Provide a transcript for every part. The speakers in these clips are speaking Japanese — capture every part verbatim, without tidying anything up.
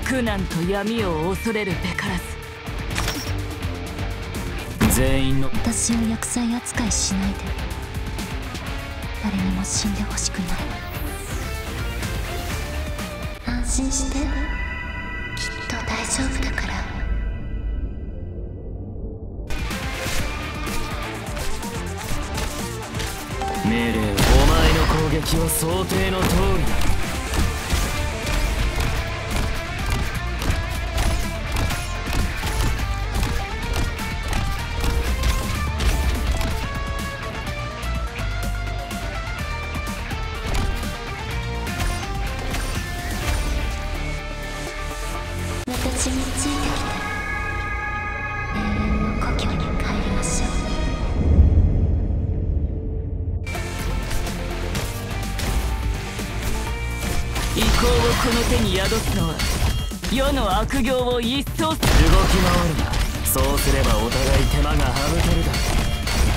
苦難と闇を恐れるべからず。全員の私を厄災扱いしないで。誰にも死んでほしくない。安心して、きっと大丈夫だから。 命令、お前の攻撃は想定の通りだ。 私についてきて、永遠の故郷に帰りましょう。 意向をこの手に宿すのは世の悪行を一掃す。動き回るな。そうすればお互い手間が省けるだろう。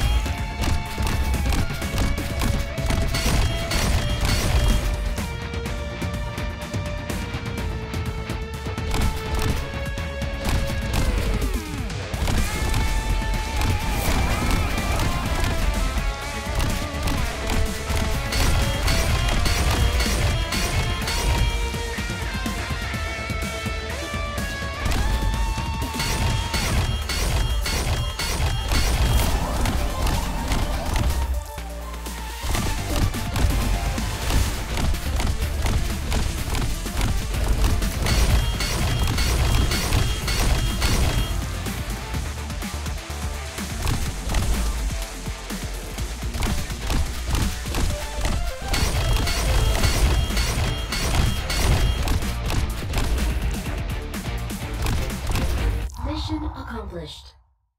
Mission accomplished.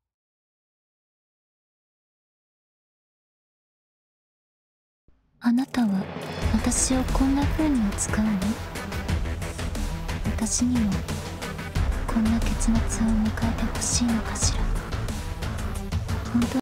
あなたは私をこんな風に扱うの？私にもこんな結末を迎えてほしいのかしら。本当